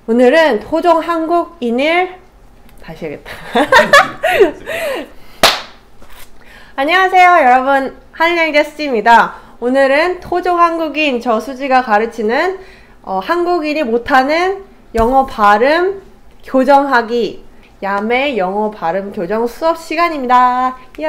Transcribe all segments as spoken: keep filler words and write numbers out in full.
오늘은 토종 한국인일 다시 해야겠다. 안녕하세요 여러분, 한일여행 게스트입니다. 오늘은 토종 한국인 저 수지가 가르치는 어, 한국인이 못하는 영어 발음 교정하기 야매 영어 발음 교정 수업 시간입니다. 야.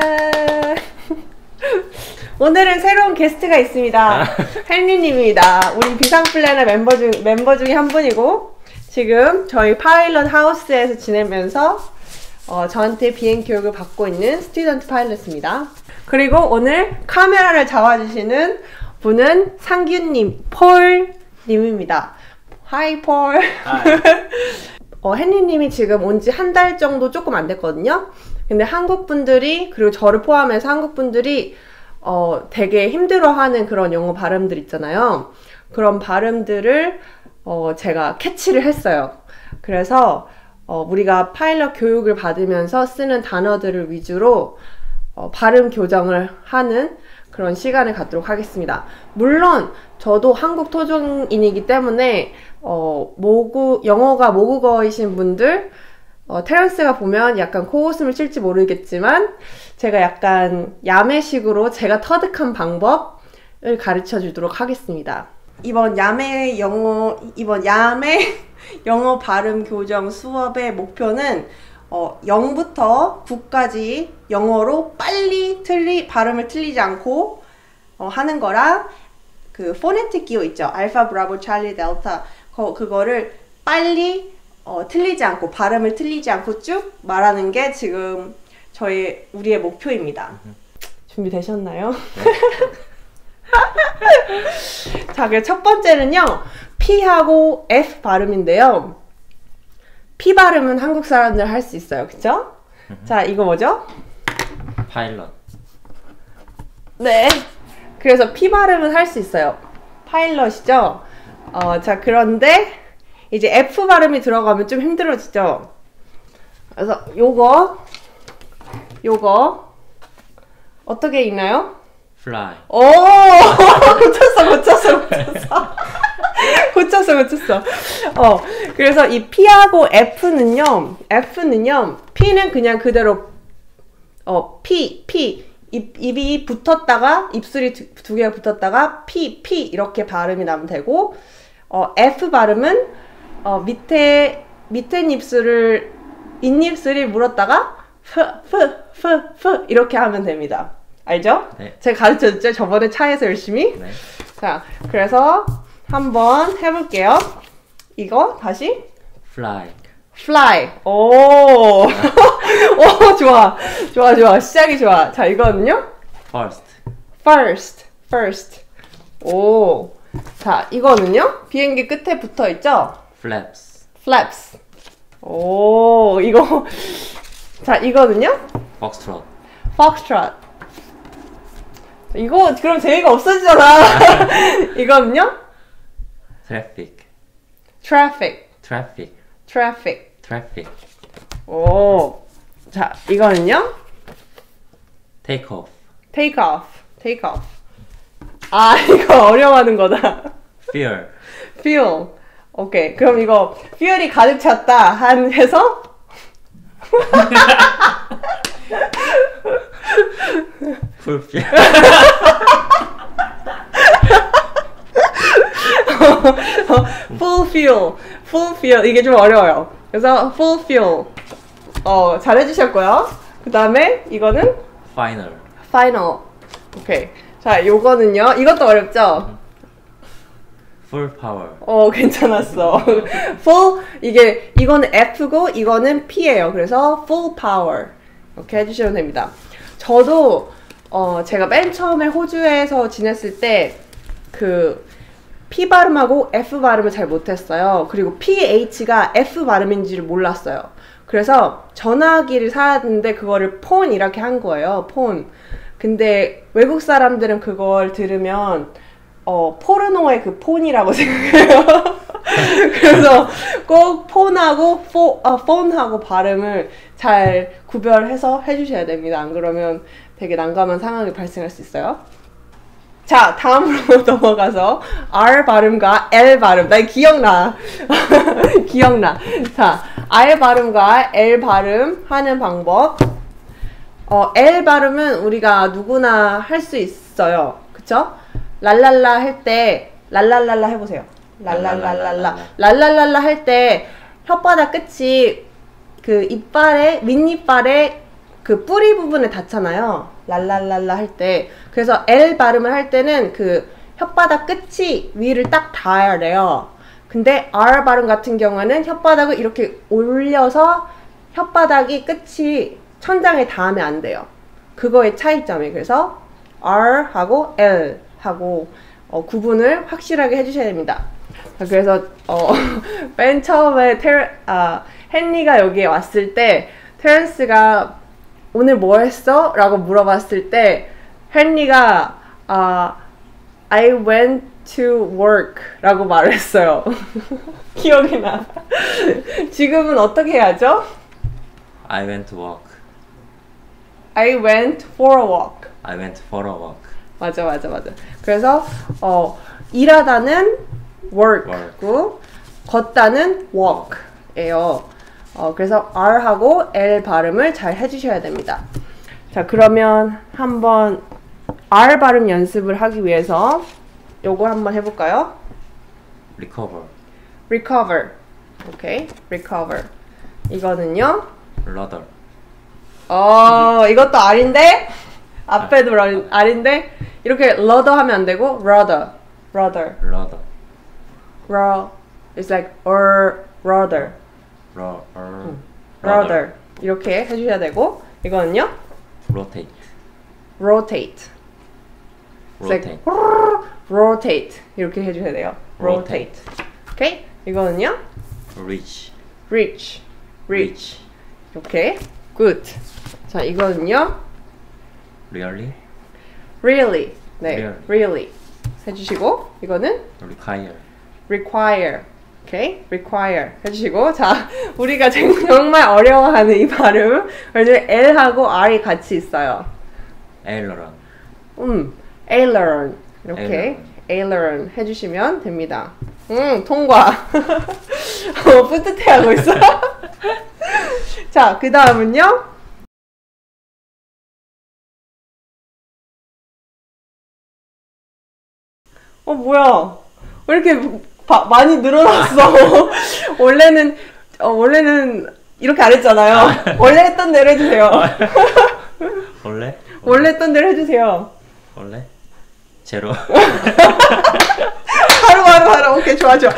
오늘은 새로운 게스트가 있습니다. 헨리님입니다. 우리 비상플래너 멤버 중 멤버 중에 한 분이고 지금 저희 파일럿 하우스에서 지내면서 어, 저한테 비행 교육을 받고 있는 스튜던트 파일럿입니다. 그리고 오늘 카메라를 잡아주시는 분은 상균님, 폴님입니다. 하이 폴. 어, 헨리님이 지금 온 지 한 달 정도 조금 안 됐거든요. 근데 한국 분들이, 그리고 저를 포함해서 한국 분들이 어, 되게 힘들어하는 그런 영어 발음들 있잖아요. 그런 발음들을 어, 제가 캐치를 했어요. 그래서 어, 우리가 파일럿 교육을 받으면서 쓰는 단어들을 위주로 어, 발음 교정을 하는 그런 시간을 갖도록 하겠습니다. 물론 저도 한국 토종인이기 때문에 어, 모국, 영어가 모국어이신 분들 어, 테런스가 보면 약간 코웃음을 칠지 모르겠지만 제가 약간 야매식으로 제가 터득한 방법을 가르쳐 주도록 하겠습니다. 이번 야매 영어, 이번 야매 영어 발음 교정 수업의 목표는 어, 영부터 구까지 영어로 빨리 틀리, 발음을 틀리지 않고 어, 하는 거랑 그 포네틱 기호 있죠. 알파, 브라보, 찰리, 델타 거, 그거를 빨리 어, 틀리지 않고 발음을 틀리지 않고 쭉 말하는 게 지금 저희 우리의 목표입니다. 준비되셨나요? 네. 자, 그 첫 번째는요, P하고 F 발음인데요. P 발음은 한국 사람들 할 수 있어요, 그쵸? 자, 이거 뭐죠? 파일럿. 네. 그래서 P 발음은 할 수 있어요. 파일럿이죠? 어, 자, 그런데 이제 F 발음이 들어가면 좀 힘들어지죠? 그래서 요거, 요거, 어떻게 읽나요? fly. 오! 고쳤어, 고쳤어, 고쳤어. 고쳤어, 고쳤어. 어, 그래서 이 P하고 F는요, F는요, P는 그냥 그대로, 어, P, P. 입, 입이 붙었다가, 입술이 두, 두 개가 붙었다가, P, P. 이렇게 발음이 나면 되고, 어, F 발음은, 어, 밑에, 밑에 입술을, 잇입술을 물었다가, F, F, F, F. 이렇게 하면 됩니다. 알죠? 네. 제가 가르쳐줬죠? 저번에 차에서 열심히. 네. 자, 그래서 한번 해볼게요. 이거 다시 fly. fly. 오, 오, 좋아, 좋아, 좋아. 시작이 좋아. 자, 이거는요? first. first, first. 오, 자, 이거는요? 비행기 끝에 붙어 있죠? flaps. flaps. 오, 이거. 자, 이거는요? foxtrot. foxtrot. 이거 그럼 재미가 없어지잖아. 이거는요? traffic. traffic. traffic. traffic. traffic. 오. 자, 이거는요? take off. take off. take off. 아, 이거 어려워하는 거다. fear. feel. 오케이. 그럼 이거 feel이 가득 찼다 한 해서 fulfill. fulfill. fulfill. 이게 좀 어려워요. 그래서 fulfill. 어, 잘해주셨고요. 그 다음에 이거는 final. final. 오케이. 자, 요거는요. 이것도 어렵죠? full power. 어, 괜찮았어. full, 이게, 이거는 F고, 이거는 P예요. 그래서 full power. 이렇게 해주시면 됩니다. 저도, 어, 제가 맨 처음에 호주에서 지냈을 때, 그, P 발음하고 F 발음을 잘 못했어요. 그리고 피에이치가 F 발음인지를 몰랐어요. 그래서 전화기를 사왔는데, 그거를 폰 이렇게 한 거예요. 폰. 근데 외국 사람들은 그걸 들으면, 어, 포르노의 그 폰이라고 생각해요. 그래서 꼭 폰하고 포, 아, 폰하고 발음을 잘 구별해서 해주셔야 됩니다. 안 그러면 되게 난감한 상황이 발생할 수 있어요. 자, 다음으로 넘어가서 R 발음과 L 발음. 나 기억나. 기억나. 자, R 발음과 L 발음 하는 방법. 어, L 발음은 우리가 누구나 할 수 있어요. 그쵸? 랄랄라 할 때, 랄랄랄라 해보세요. 랄랄랄랄라. 랄랄랄라 할 때 혓바닥 끝이 그 이빨에, 윗이빨에 그 뿌리 부분에 닿잖아요. 랄랄랄라 할 때. 그래서 L 발음을 할 때는 그 혓바닥 끝이 위를 딱 닿아야 돼요. 근데 R 발음 같은 경우는 혓바닥을 이렇게 올려서 혓바닥이 끝이 천장에 닿으면 안 돼요. 그거의 차이점이에요. 그래서 R 하고 L 하고 어, 구분을 확실하게 해주셔야 됩니다. 그래서 어, 맨 처음에 테러, 아, 헨리가 여기에 왔을 때 테런스가 오늘 뭐 했어? 라고 물어봤을 때 헨리가 아, I went to work 라고 말을 했어요. 기억이 나. 지금은 어떻게 해야죠? I went to work. I went for a walk. I went for a walk. 맞아 맞아 맞아. 그래서 어, 일하다는 work고 걷다는 walk예요. 어, 그래서 R하고 L 발음을 잘 해주셔야 됩니다. 자, 그러면 한번 R 발음 연습을 하기 위해서 요거 한번 해볼까요? recover. recover. 오케이, recover. 이거는요? rudder. 어, 이것도 R인데? 앞에도 러- R인데? 이렇게 rudder 하면 안 되고 rudder, rudder, rudder. r. It's like er, rudder. 러, 어, rudder 이렇게 해주셔야 되고 이거는요 rotate. rotate It's like rotate. rotate 이렇게 해주셔야 돼요. rotate Rotate. 오케이 이거는요 reach. reach reach 이렇게 good. 자 이거는요 really. really 네 Really. really 해주시고 이거는 require. require 오케이 require 해주시고 자 우리가 정말 어려워하는 이 발음 왜냐면 L하고 R이 같이 있어요. aileron. 음 aileron 이렇게 aileron. aileron 해주시면 됩니다. 음 통과. 어, 뿌듯해하고 있어. 자 그 다음은요 어 뭐야 왜 이렇게 바, 많이 늘어났어. 원래는 어, 원래는 이렇게 안 했잖아요. 원래 했던 대로 해주세요. 원래? 원래 했던 대로 해주세요. 원래? 제로. 바로 바로 바로 오케이 좋아 좋아.